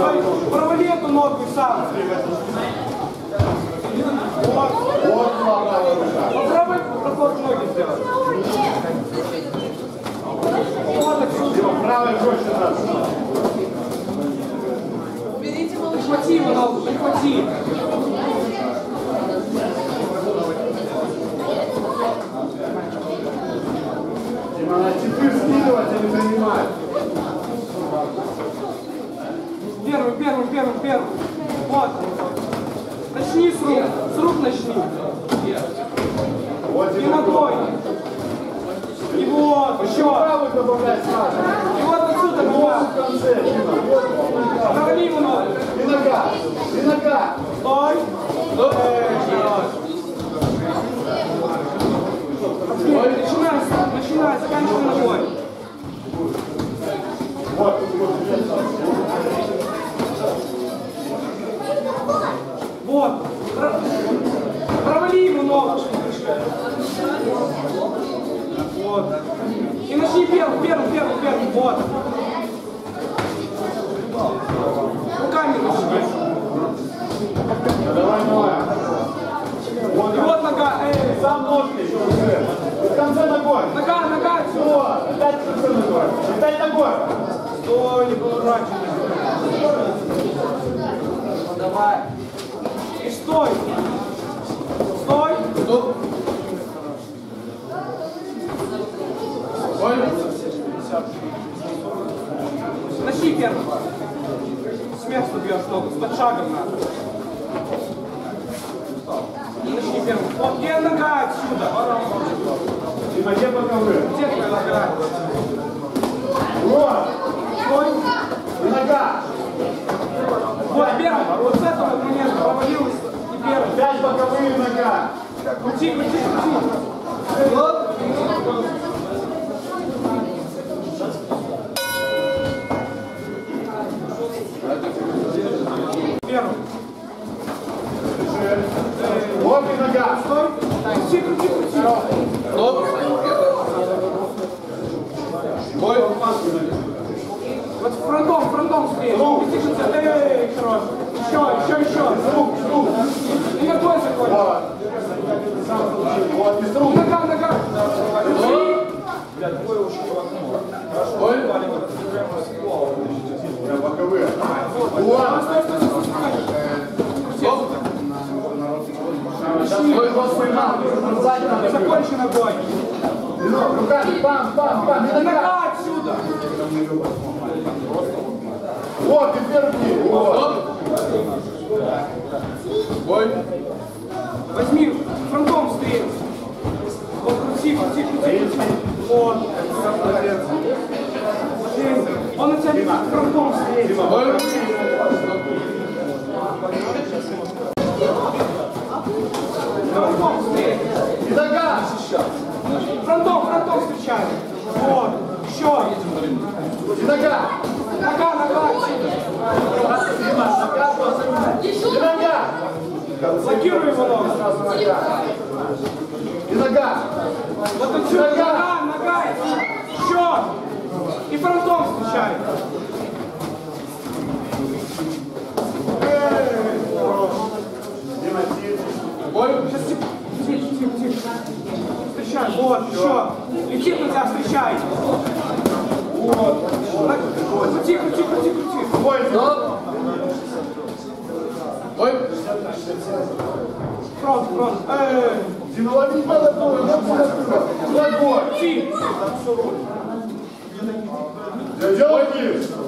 Стой. Провали эту ногу сам. Вот. Попробуй проход ноги сделать. Вот отсюда. Правой проще раз. Прихвати его ногу, прихвати. Дима, надо теперь скидывать, а не принимать. Первым. Вот. Начни с рук. С рук начни. Вот И ногой. И вот. Еще. Правый добавлять сразу. И вот отсюда нога. В конце, Дима. Вот. Провали ему ногу. И нога. И нога. Стой. Начинай, заканчивай ногой. Вот. Вот. Провали ему ногу. Вот. И начни первым. Вот. Руками начни. Давай. Вот. И вот нога. Сам ножки еще уже. В конце ногой. Нога. Вот. Опять в конце ногой. Опять ногой. Стой, не поворачивайся. Давай. И стой. Стой. Стоп. Стой. Начни первым. С места бьешь ногу, с подшагом надо. Начни первым. Вот, где нога отсюда? Дима, где боковые? Где твоя нога? Вот. Стой. И нога. Вот первым. Вот с этого момента провалилась. И первым. Опять боковые нога. Крути. Вот. Первым. Вот и нога. Стой. Крути. Стоп. Бой. Вот фронтом встреч. Хорош. Еще. Рук. И ногой закончи. Вот. Вот, без рук. Нога. Бой. Боковые. Вот. Закончи ногой. Руками, пам. Нога отсюда. Вот, и вверх. Вот. Бой. Возьми, фронтом встреч. Вот, крути. Вот. Он на тебя фронтом встреч. Фронтом встреч. И нога. Фронтом встречай. Вот. Еще. И нога. Нога отсюда. И нога. Блокируй его ногу. И нога. Вот отсюда нога. Еще. И фронтом встречай. Бой. Сейчас тихо. Встречай. Вот. Еще. Летит на тебя, встречай. Вот. Крути. Бой. Бой. Фронт. Дима, ловить надо было. Вот бой. Крути. Делай.